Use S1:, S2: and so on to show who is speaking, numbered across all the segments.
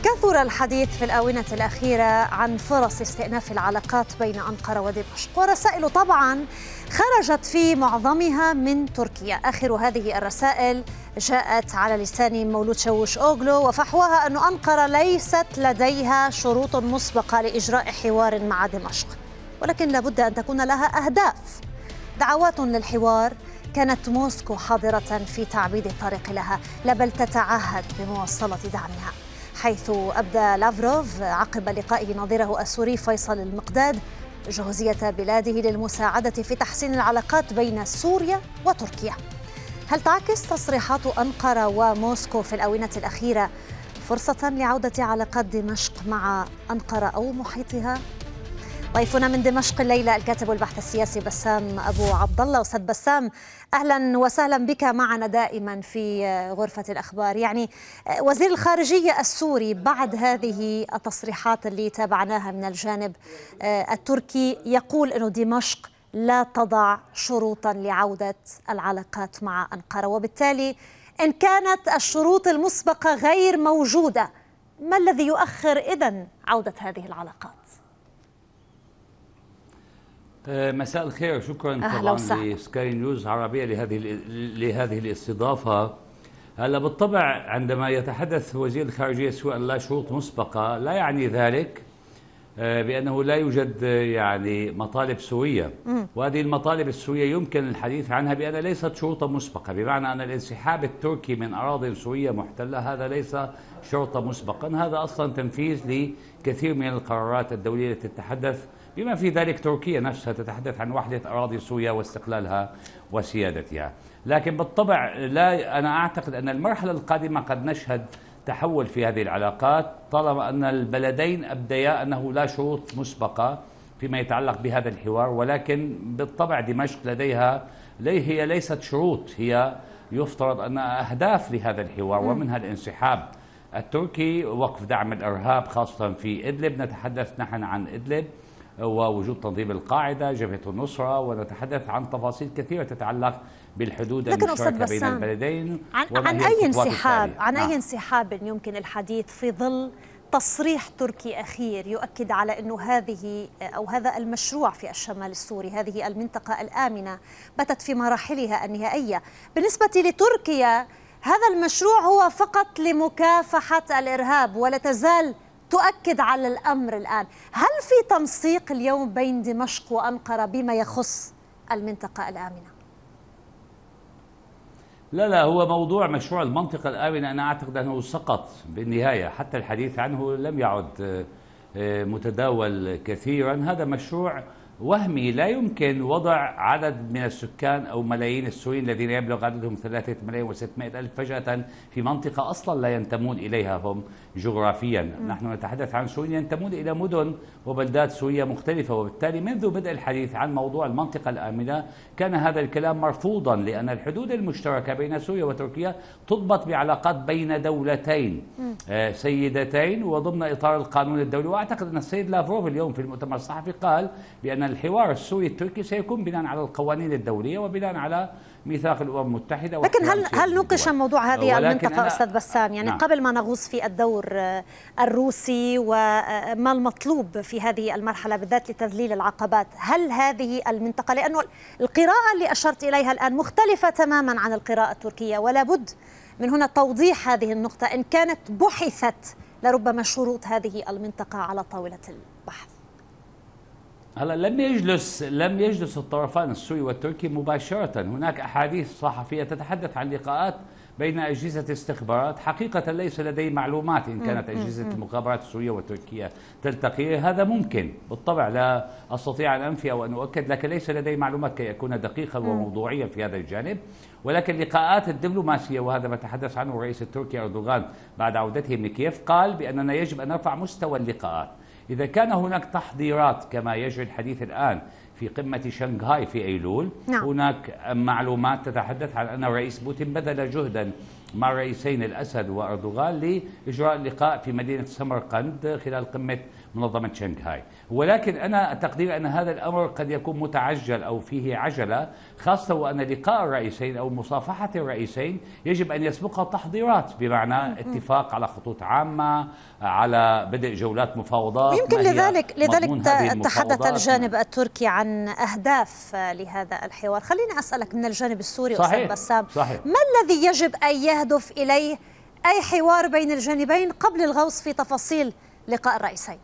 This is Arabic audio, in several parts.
S1: كثر الحديث في الآونة الأخيرة عن فرص استئناف العلاقات بين أنقرة ودمشق، ورسائل طبعا خرجت في معظمها من تركيا. آخر هذه الرسائل جاءت على لسان مولود شاوش أوغلو، وفحواها أن أنقرة ليست لديها شروط مسبقة لإجراء حوار مع دمشق، ولكن لابد أن تكون لها أهداف. دعوات للحوار كانت موسكو حاضرة في تعبيد الطريق لها، لا بل تتعهد بمواصلة دعمها، حيث أبدى لافروف عقب لقائه نظيره السوري فيصل المقداد جهوزية بلاده للمساعدة في تحسين العلاقات بين سوريا وتركيا. هل تعكس تصريحات أنقرة وموسكو في الآونة الأخيرة فرصة لعودة علاقات دمشق مع أنقرة أو محيطها؟ ضيفنا من دمشق الليلة الكاتب والباحث السياسي بسام أبو عبد الله. أستاذ بسام، أهلا وسهلا بك معنا دائما في غرفة الأخبار. يعني وزير الخارجية السوري بعد هذه التصريحات اللي تابعناها من الجانب التركي يقول أن دمشق لا تضع شروطا لعودة العلاقات مع أنقرة، وبالتالي إن كانت الشروط المسبقة غير موجودة، ما الذي يؤخر إذن عودة هذه العلاقات؟
S2: مساء الخير، شكرا طبعا لسكاي نيوز عربية لهذه الاستضافة. هلا بالطبع عندما يتحدث وزير الخارجية السوري لا شروط مسبقة، لا يعني ذلك بأنه لا يوجد يعني مطالب سورية، وهذه المطالب السورية يمكن الحديث عنها بأنها ليست شروطا مسبقة، بمعنى أن الانسحاب التركي من أراضي سورية محتلة هذا ليس شرطا مسبقا، هذا أصلا تنفيذ لكثير من القرارات الدولية التي تتحدث، بما في ذلك تركيا نفسها تتحدث عن وحدة أراضي سوريا واستقلالها وسيادتها. لكن بالطبع أنا أعتقد أن المرحلة القادمة قد نشهد تحول في هذه العلاقات، طالما أن البلدين أبديا أنه لا شروط مسبقة فيما يتعلق بهذا الحوار، ولكن بالطبع دمشق لديها هي ليست شروط، هي يفترض أنها أهداف لهذا الحوار، ومنها الانسحاب التركي، وقف دعم الإرهاب خاصة في إدلب، نتحدث نحن عن إدلب ووجود تنظيم القاعدة، جبهة النصرة، ونتحدث عن تفاصيل كثيرة تتعلق بالحدود المشتركة بين البلدين.
S1: عن أي انسحاب يمكن الحديث في ظل تصريح تركي أخير يؤكد على أنه هذا المشروع في الشمال السوري، هذه المنطقة الآمنة باتت في مراحلها النهائية. بالنسبة لتركيا هذا المشروع هو فقط لمكافحة الإرهاب، ولا تزال تؤكد على الأمر الآن. هل في تنسيق اليوم بين دمشق وأنقرة بما يخص المنطقة الآمنة؟
S2: لا، هو موضوع مشروع المنطقة الآمنة أنا أعتقد أنه سقط بالنهاية، حتى الحديث عنه لم يعد متداول كثيرا. هذا مشروع وهمي، لا يمكن وضع عدد من السكان أو ملايين السوريين الذين يبلغ عددهم 3,600,000 فجأة في منطقة أصلا لا ينتمون إليها هم جغرافيا. نحن نتحدث عن سوريين ينتمون إلى مدن وبلدات سورية مختلفة، وبالتالي منذ بدء الحديث عن موضوع المنطقة الآمنة كان هذا الكلام مرفوضا، لأن الحدود المشتركة بين سوريا وتركيا تضبط بعلاقات بين دولتين سيدتين وضمن إطار القانون الدولي. وأعتقد أن السيد لافروف اليوم في المؤتمر الصحفي قال بأن الحوار السوري التركي سيكون بناء على القوانين الدولية وبناء على ميثاق الأمم المتحدة.
S1: لكن هل نوقش موضوع هذه المنطقة أستاذ بسام؟ يعني نعم. قبل ما نغوص في الدور الروسي وما المطلوب في هذه المرحلة بالذات لتذليل العقبات، هل هذه المنطقة، لأنه القراءة اللي أشرت إليها الآن مختلفة تماما عن القراءة التركية، ولا بد من هنا توضيح هذه النقطة، إن كانت بحثت لربما شروط هذه المنطقة على طاولة البحث.
S2: هلا لم يجلس الطرفان السوري والتركي مباشرة، هناك أحاديث صحفية تتحدث عن لقاءات بين أجهزة استخبارات، حقيقة ليس لدي معلومات إن كانت أجهزة المخابرات السورية والتركية تلتقي، هذا ممكن بالطبع، لا أستطيع أن أنفي أو أن أؤكد، لكن ليس لدي معلومات كي أكون دقيقا وموضوعيا في هذا الجانب. ولكن لقاءات الدبلوماسية، وهذا ما تحدث عنه الرئيس التركي أردوغان بعد عودته من كييف، قال بأننا يجب أن نرفع مستوى اللقاءات. إذا كان هناك تحضيرات كما يجري الحديث الآن في قمة شنغهاي في أيلول.
S1: نعم.
S2: هناك معلومات تتحدث عن أن الرئيس بوتين بذل جهدا مع الرئيسين الأسد وأردوغان لإجراء اللقاء في مدينة سمرقند خلال قمة منظمة شنغهاي. ولكن أنا تقدير أن هذا الأمر قد يكون متعجل أو فيه عجلة، خاصة وأن لقاء الرئيسين أو مصافحة الرئيسين يجب أن يسبقها تحضيرات، بمعنى اتفاق على خطوط عامة، على بدء جولات مفاوضات.
S1: ويمكن لذلك تحدث الجانب التركي عن أهداف لهذا الحوار. خليني أسألك من الجانب السوري أستاذ بسام، ما الذي يجب أن يهدف إليه أي حوار بين الجانبين قبل الغوص في تفاصيل لقاء الرئيسين؟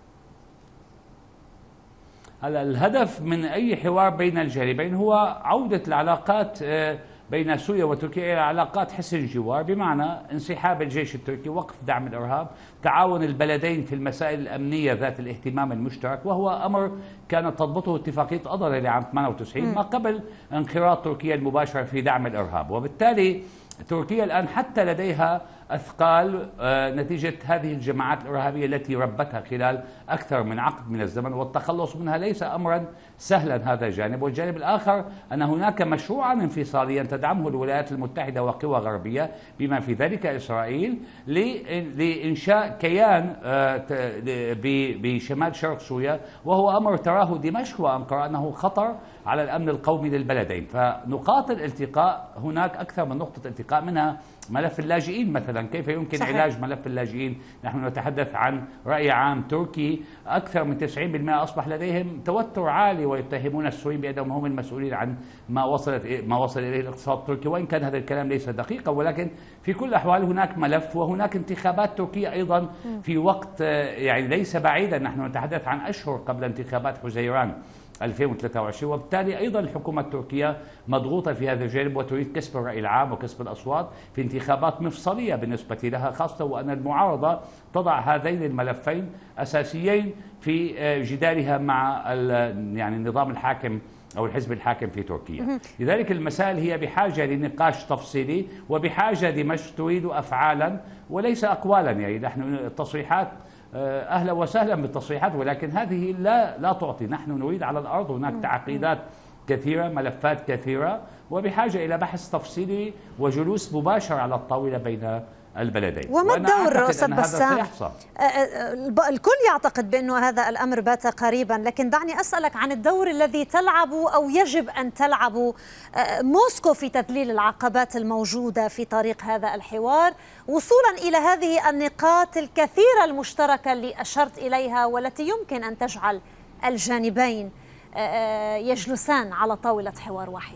S2: هلا الهدف من أي حوار بين الجانبين هو عودة العلاقات بين سوريا وتركيا إلى علاقات حسن جوار، بمعنى انسحاب الجيش التركي، وقف دعم الإرهاب، تعاون البلدين في المسائل الأمنية ذات الاهتمام المشترك، وهو أمر كانت تضبطه اتفاقية أضرة لعام 98 ما قبل انخراط تركيا المباشر في دعم الإرهاب. وبالتالي تركيا الآن حتى لديها أثقال نتيجة هذه الجماعات الإرهابية التي ربتها خلال أكثر من عقد من الزمن، والتخلص منها ليس أمرا سهلا هذا الجانب. والجانب الآخر أن هناك مشروعا انفصاليا تدعمه الولايات المتحدة وقوى غربية بما في ذلك إسرائيل لإنشاء كيان بشمال شرق سوريا، وهو أمر تراه دمشق وأنقرة أنه خطر على الأمن القومي للبلدين. فنقاط الالتقاء هناك أكثر من نقطة التقاء، منها ملف اللاجئين مثلا، كيف يمكن صحيح. علاج ملف اللاجئين؟ نحن نتحدث عن رأي عام تركي أكثر من 90% أصبح لديهم توتر عالي، ويتهمون السوريين بأنهم هم المسؤولين عن ما وصل إليه الاقتصاد التركي، وإن كان هذا الكلام ليس دقيقا، ولكن في كل الأحوال هناك ملف. وهناك انتخابات تركية أيضا في وقت يعني ليس بعيدا، نحن نتحدث عن أشهر قبل انتخابات حزيران 2023، وبالتالي أيضا الحكومة التركية مضغوطة في هذا الجانب وتريد كسب الرأي العام وكسب الأصوات في انتخابات مفصلية بالنسبة لها، خاصة وأن المعارضة تضع هذين الملفين أساسيين في جدالها مع يعني النظام الحاكم أو الحزب الحاكم في تركيا. لذلك المسائل هي بحاجة لنقاش تفصيلي، وبحاجة دمشق تريد أفعالا وليس أقوالا. يعني نحن التصريحات أهلا وسهلا بالتصريحات، ولكن هذه لا تعطي. نحن نريد على الأرض، هناك تعقيدات كثيرة، ملفات كثيرة، وبحاجة إلى بحث تفصيلي وجلوس مباشر على الطاولة بين البلدين.
S1: وما الدور أستاذ بسام؟ الكل يعتقد بأنه هذا الأمر بات قريبا، لكن دعني أسألك عن الدور الذي تلعبه أو يجب أن تلعبه موسكو في تذليل العقبات الموجودة في طريق هذا الحوار، وصولا إلى هذه النقاط الكثيرة المشتركة اللي أشرت إليها والتي يمكن أن تجعل الجانبين يجلسان على طاولة حوار واحدة.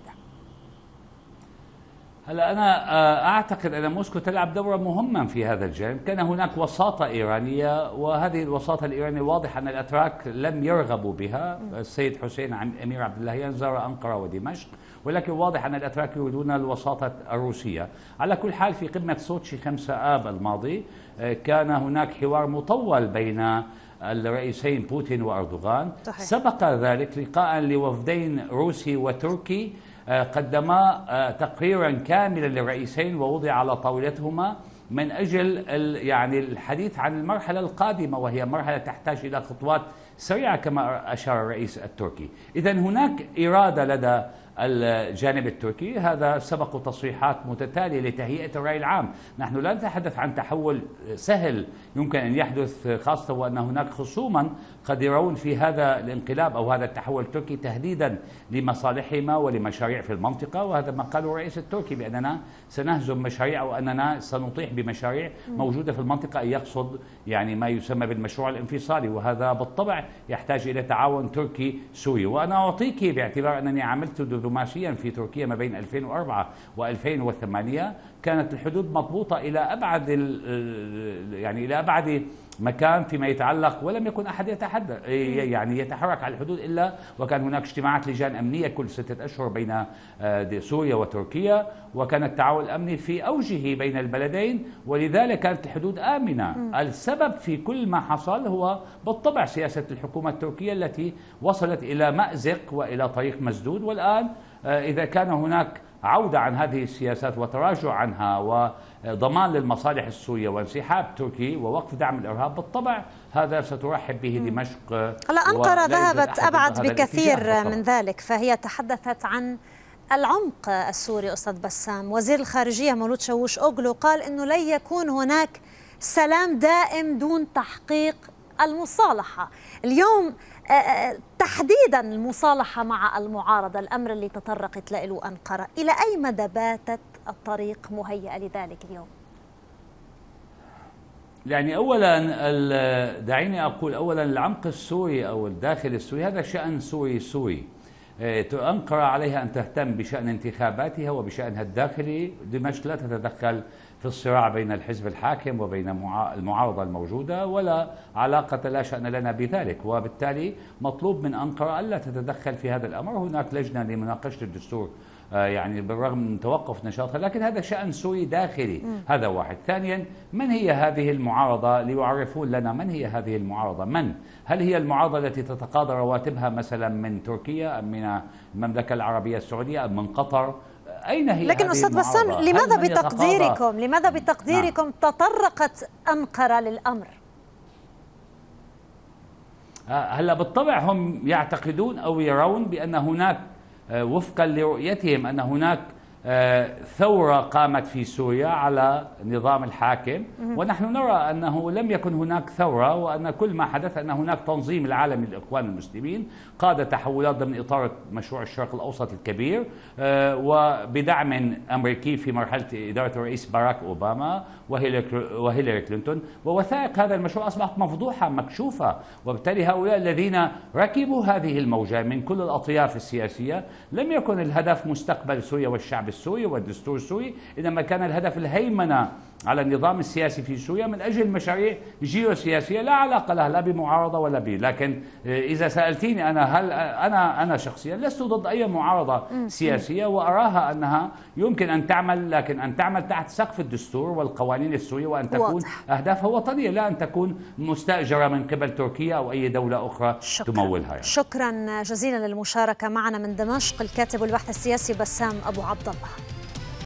S2: هلا أنا أعتقد أن موسكو تلعب دورا مهما في هذا الجانب. كان هناك وساطة إيرانية، وهذه الوساطة الإيرانية واضح أن الأتراك لم يرغبوا بها. السيد حسين أمير عبد اللهيان زار أنقرة ودمشق، ولكن واضح أن الأتراك يريدون الوساطة الروسية. على كل حال في قمة سوتشي 5 آب الماضي كان هناك حوار مطول بين الرئيسين بوتين وأردوغان. سبق ذلك لقاء لوفدين روسي وتركي قدما تقريرا كاملا للرئيسين ووضع على طاولتهما من أجل يعني الحديث عن المرحلة القادمة، وهي مرحلة تحتاج إلى خطوات سريعة كما أشار الرئيس التركي. إذن هناك إرادة لدى الجانب التركي، هذا سبق تصريحات متتالية لتهيئة الرأي العام. نحن لا نتحدث عن تحول سهل يمكن أن يحدث، خاصة وأن هناك خصوما قد يرون في هذا الانقلاب أو هذا التحول التركي تهديدا لمصالحهما ولمشاريع في المنطقة، وهذا ما قاله الرئيس التركي بأننا سنهزم مشاريع أو أننا سنطيح بمشاريع موجودة في المنطقة، أن يقصد يعني ما يسمى بالمشروع الانفصالي، وهذا بالطبع يحتاج إلى تعاون تركي سوري. وأنا أعطيك باعتبار أنني عملت دبلوماسيا في تركيا ما بين 2004 و2008، كانت الحدود مضبوطة إلى أبعد يعني إلى أبعد مكان فيما يتعلق، ولم يكن أحد يتحرك على الحدود إلا وكان هناك اجتماعات لجان أمنية كل 6 أشهر بين سوريا وتركيا، وكان التعاون الأمني في أوجه بين البلدين، ولذلك كانت الحدود آمنة. السبب في كل ما حصل هو بالطبع سياسة الحكومة التركية التي وصلت إلى مأزق وإلى طريق مسدود. والآن إذا كان هناك عودة عن هذه السياسات وتراجع عنها وضمان للمصالح السورية وانسحاب تركي ووقف دعم الإرهاب، بالطبع هذا سترحب به دمشق.
S1: هلا أنقرة ذهبت أبعد بكثير من ذلك، فهي تحدثت عن العمق السوري. أستاذ بسام، وزير الخارجية مولود شاووش أوغلو قال أنه لن يكون هناك سلام دائم دون تحقيق المصالحة. اليوم تحديدا المصالحة مع المعارضة، الأمر اللي تطرقت له أنقرة، إلى أي مدى باتت الطريق مهيئة لذلك اليوم؟
S2: يعني أولا دعيني أقول أولا العمق السوري أو الداخل السوري هذا شأن سوري. أنقرة عليها أن تهتم بشأن انتخاباتها وبشأنها الداخلي. دمشق لا تتدخل في الصراع بين الحزب الحاكم وبين المعارضة الموجودة، ولا علاقة لا شأن لنا بذلك، وبالتالي مطلوب من أنقرة ألا تتدخل في هذا الأمر. هناك لجنة لمناقشة الدستور يعني بالرغم من توقف نشاطها، لكن هذا شأن سوري داخلي. هذا واحد. ثانيا، من هي هذه المعارضة؟ ليعرفون لنا من هي هذه المعارضة. هل هي المعارضة التي تتقاضى رواتبها مثلا من تركيا أم من المملكة العربية السعودية أم من قطر؟ أين هي؟ لكن
S1: أستاذ بسام، لماذا بتقديركم تطرقت أنقرة للأمر؟
S2: هلا بالطبع هم يعتقدون أو يرون بأن هناك وفقا لرؤيتهم أن هناك ثورة قامت في سوريا على نظام الحاكم، ونحن نرى أنه لم يكن هناك ثورة، وأن كل ما حدث أن هناك تنظيم العالمي للإخوان المسلمين قاد تحولات ضمن إطار مشروع الشرق الأوسط الكبير وبدعم أمريكي في مرحلة إدارة الرئيس باراك أوباما وهيلاري كلينتون، ووثائق هذا المشروع أصبحت مفضوحة مكشوفة. وبالتالي هؤلاء الذين ركبوا هذه الموجة من كل الأطياف السياسية لم يكن الهدف مستقبل سوريا والشعب السوري والدستور السوري، إنما كان الهدف الهيمنة على النظام السياسي في سوريا من أجل مشاريع جيوسياسية لا علاقة لها لا بمعارضة ولا به. لكن إذا سألتيني أنا، هل أنا شخصيا لست ضد أي معارضة سياسية، وأراها أنها يمكن أن تعمل، لكن أن تعمل تحت سقف الدستور والقوانين السورية، وأن تكون أهدافها وطنية لا أن تكون مستأجرة من قبل تركيا أو أي دولة أخرى تمولها يعني.
S1: شكرا جزيلا للمشاركة معنا من دمشق الكاتب والباحث السياسي بسام أبو عبد الله.